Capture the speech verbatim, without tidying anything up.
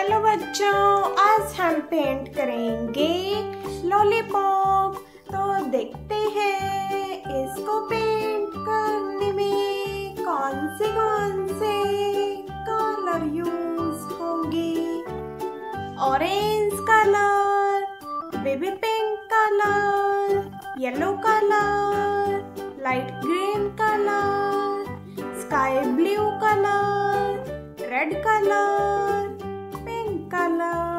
Hello बच्चों, आज हम पेंट करेंगे लॉलीपॉप। तो देखते हैं इसको पेंट करने में कौन से कौन से कलर यूज होंगे। Orange colour, baby pink colour, yellow colour, light green colour, sky blue colour, red colour, pink colour.